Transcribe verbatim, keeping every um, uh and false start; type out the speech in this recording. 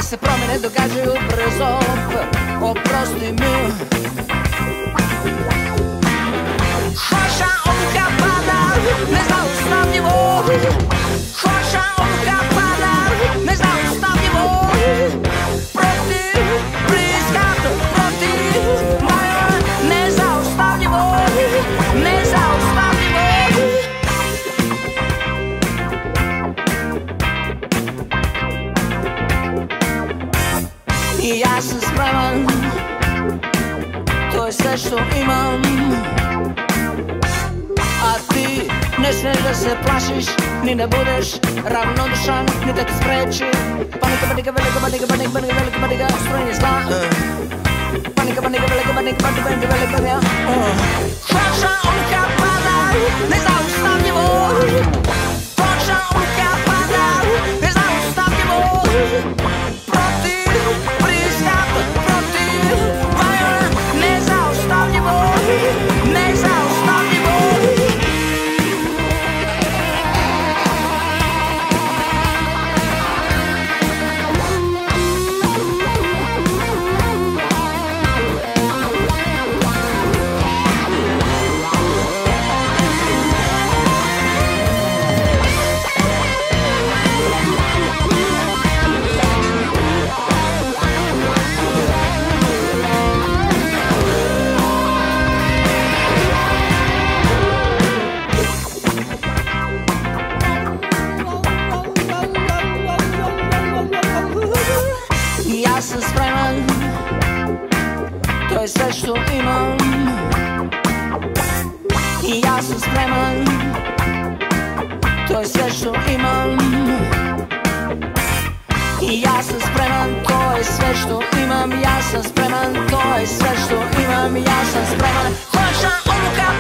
se promene događaju brzo. Oprosti mi. Hoša odluka pada, nezaustavljivo. Hoša odluka pada, nezaustavljivo. Protiv bliska, protiv moja, nezaustavljivo, nezaustavljivo. I ja sam spreman, to je sve što imam. A ti ne smiješ da se plašiš, ni ne budeš ravnodušan, ni da te spreči. Panika, panika, velika, panika, panika, panika, velika, panika, strojnje zla. Panika, panika, velika, panika, panika, panika, velika, panika. Hoša odluka pada, nezaustavljivo. Hoša odluka pada, nezaustavljivo. Protiv bliska, protiv moja, nezaustavljivo, nezaustavljivo. Ja sam spreman, to je sve što imam. I ja sam spreman, to je sve što imam. I ja sam spreman, to je sve što imam. Ja sam spreman, to je sve što imam. Ja sam spreman, hoša odluka